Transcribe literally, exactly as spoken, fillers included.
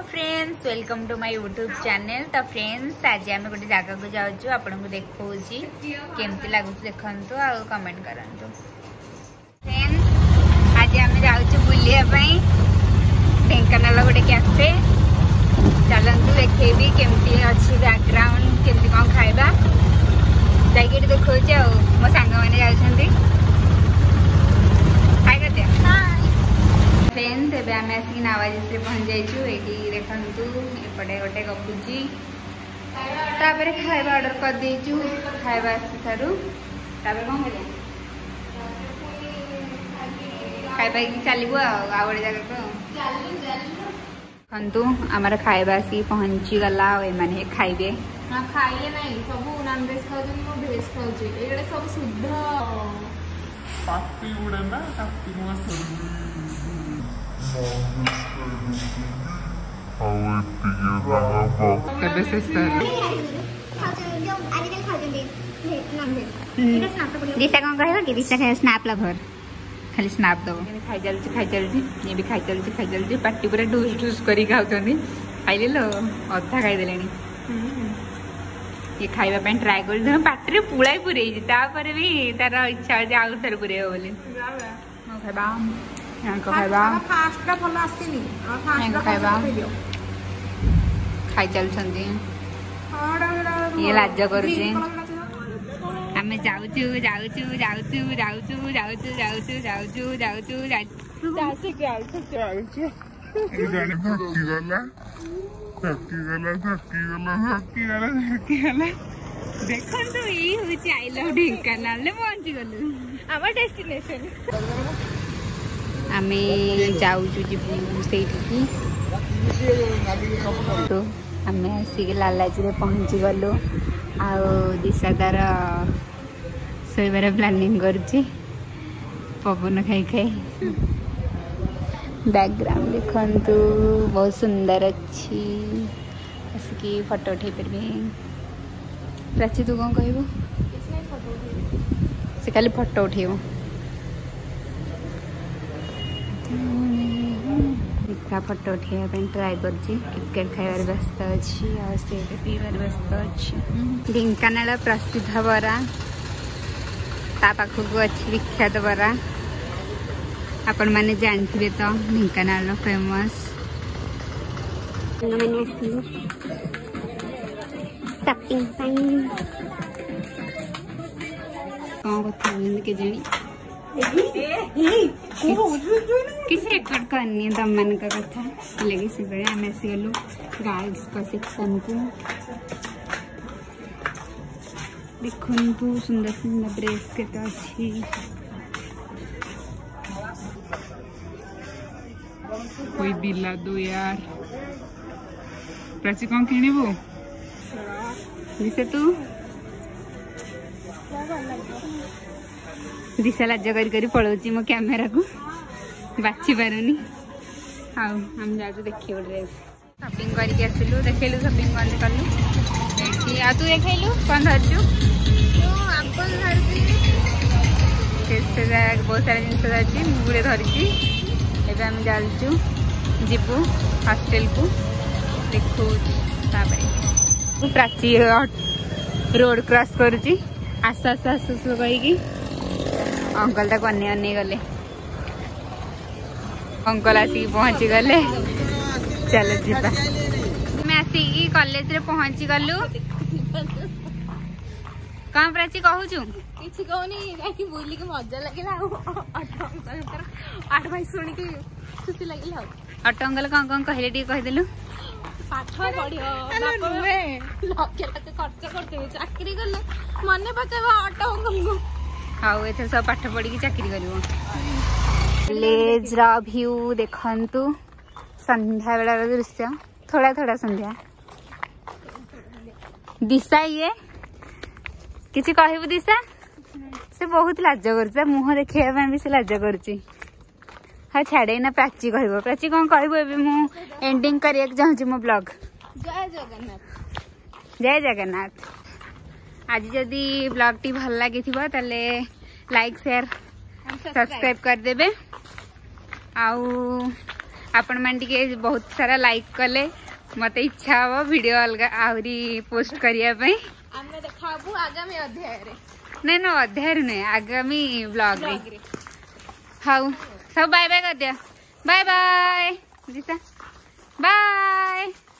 Friends welcome to my YouTube channel. तो friends आज आम गोटे जगह को जाऊँ आपको देखा केमती लगुच देखु आ कमेंट करूँ। फ्रेंड्स आज आम जाऊँ बुलापी ढेंकानाल गोटे कैफे। चलतु देखेबी केमती अच्छी बैकग्राउंड केमती कौन खाइबा जाइए देखा मो सांग मैंने जाती फ्रेंड्स एबे आम आसिक नावाजिस पहुंच जाइए। ये देखु एपटे गोटे गपुची तापर खाइबा ऑर्डर कर देचु। खाइबा आसी सारू तापर कौन कर खाइबा चलू आ गोटे जगह को देखु आमर खाइबा आसिक पहुंची गला मैंने खाइबे खाइले ना सब नॉन वेज खाऊ भेज खाऊ सब शुद्ध पार्टी गुड़ा ना दिशा कौन कह कि दिशा स्नाप लभर खाली स्नाप दब खाई चलुची खाई चलुची ये भी खाई चलुची खाई चलुची पार्टी पूरा डूस डूस कर खाइले लो अधा खाईदे ये खाइबा ट्राए कर पार्टी पुलाई पूरे भी तार इच्छा अच्छे आउ थे पूरे बोली खाई चलुଛନ୍ତି ये लाज करुचे आमे जाउचु जाउचु जाउचु जाउचु जाउचु जाउचु जाउचु जाउचु जाउचु जाउचु जाने थकी गला थकी गला थकी गला थकी गला थकी गला देखो तो ये होची आई लव ढेंकानाल ले पहुंची गलु आवर डेस्टिनेशन आमे जाउचु जिबु सेठी तो आमे आसिक लालाजी रे पहुंची गलु आ दिशा तार सोइबार प्लानिंग करछि पवन खाई खाई बैकग्राउंड देखु बहुत सुंदर अच्छी आसिकी फोटो उठे पारे। प्राची तू कौन कहबो से खाली फोटो उठेबो दिशा फोटो उठेबा ट्राए करछि टिकेट खाइबार व्यस्त अच्छी आ से पीबार व्यस्त अच्छी। ढेंकानाल प्रसिद्ध बरा ता पाखक अच्छी विख्यात बरा आपण माने जानथिबे तो ढेंकानाल फेमस शॉपिंग टाइम कौन कथा के जानी किसी रेकर्ड करनी है तम मन का कथा लगे से बड़े आम आसी गलु गार्ल्स का सेक्शन को देखु सुंदर सुंदर ड्रेस के तो अच्छी कोई दिला दो यार। प्राची कौन किणबू दिशा तू दिशा लाज कर करी पड़ोची मो कैमेरा को बाछी पारुनी आउ हम जाजु देखियो ड्रेस शॉपिंग करके आसिलु देखैलु शॉपिंग करले कलु एठी आ तू देखैलु कोन धरजु तो आपन धरती केसे बहुत सारा जिनिस अछि मुगुरे धरची एबे हम जालचु जीबू हॉस्टल को देखु तापरे प्राची रोड क्रॉस करुची आस आस आस कहीकि अंकल तक अने अने गले अंकल आसिक पहुंची गले चलो जीवा मैं आसिक कॉलेज रे पहुंची गलु कौन प्राची कहूचु किछि कहनी जाकी बुली के मजा लागिला ऑटो अंकल आठ भाई सुनी के खुशी लागिला ऑटो अंकल कौन कौन कहले टी कह देलु पाठ पढ़ियो बाप में लके लके खर्च करते चाकरी करले मने पकेबा ऑटो अंकल को हाउ एथे सब पाठ पढ़ी की चाकरी करिवो। कॉलेज रा व्यू देखंतु संध्या बेला दृश्य थोड़ा थोड़ा संध्या दिशा ये किसी कहबू दिशा से बहुत लाज कर मुह देखा भी से लाज कर हाँ छाड़े ना प्राची कह प्राची कौन कहबू मु एंडिंग कर चाहूँ मो ब्लॉग। जय जगन्नाथ जय जगन्नाथ। आज जदि ब्लॉग टी भल लगी ताले लाइक शेयर सब्सक्राइब कर देबे आउ आपण मान टिके बहुत सारा लाइक कले मत इच्छा हम वीडियो अलग आहरी पोस्ट करने आगामी अध्याय नहीं ना अध्याय नहीं आगामी ब्लॉग रे हाँ सब बाय बाय कर दिया बाय बाय दिशा बाय।